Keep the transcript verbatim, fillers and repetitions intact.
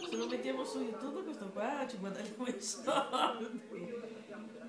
Se lo mettiamo su YouTube questo qua ci guadagniamo i soldi.